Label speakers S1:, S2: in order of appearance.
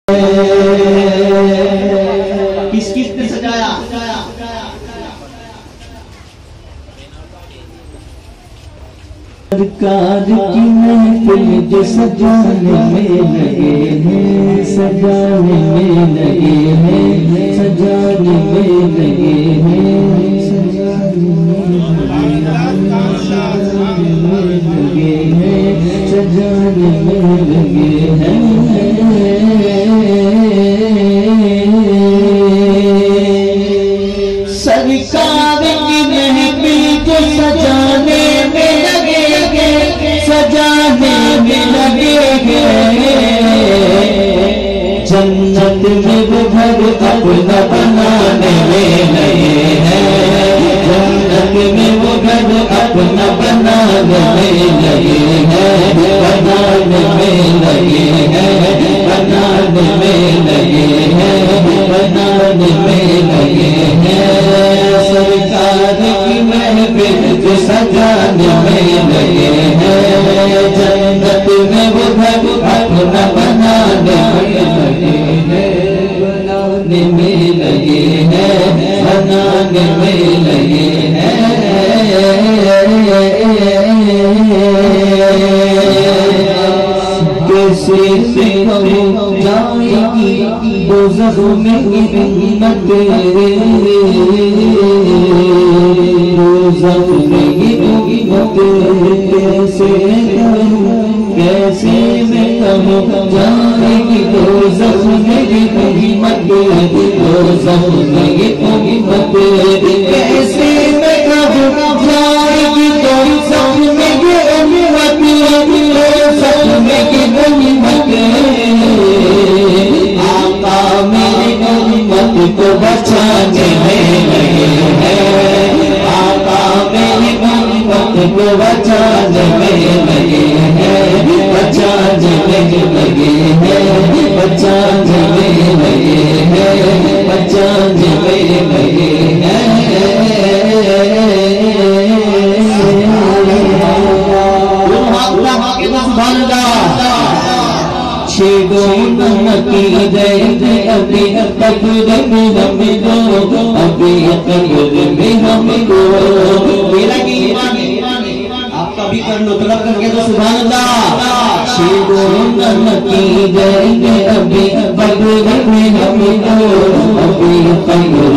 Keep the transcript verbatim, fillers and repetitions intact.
S1: किस किस ने सजाया?
S2: सरकार की महफिल जो सजाने में लगे हैं, सजाने में लगे हैं, सजाने में लगे हैं, सजाने में लगे हैं, सजाने में लगे हैं। सरकार की महफिल जो सजाने में लगे हैं, सजाने में लगे हैं, जन्नत में वो घर अपना बनाने में लगे हैं, जन्नत में वो घर अपना बनाने में लगे हैं, बनाने में लगे हैं, बनाने में लगे हैं, बनाने में लगे हैं। सरकार की महफिल जो सजाने में लगे हैं, जन्नत में वो घर अपना बनाने में लगे हैं, बनाने में लगे हैं, बनाने में लगे हैं। कैसे से हो जाएगी दोज़ख में हिम्मत, दोज़ख में हिम्मत कैसे कहूँ, कैसे मैं कहूँ जाएगी दोज़ख में हिम्मत, दोज़ख में हिम्मत कैसे मैं कहूँ जाएगी दोज़ख में हिम्मत, दोज़ख में हिम्मत। आका मेरी उम्मत को बचाने में लगे हैं, आका मेरी उम्मत को बचाने में लगे हैं, बचाने में लगे हैं, बचाने में लगे हैं, बचाने में लगे हैं। की जय अभी कब्र में हम दो, अभी कब्र में हम दो। मेरा की आप कभी कर लो, तलब करके तो सुभान अल्लाह। शेरों की जय अभी कब्र में हम दो, अभी कब्र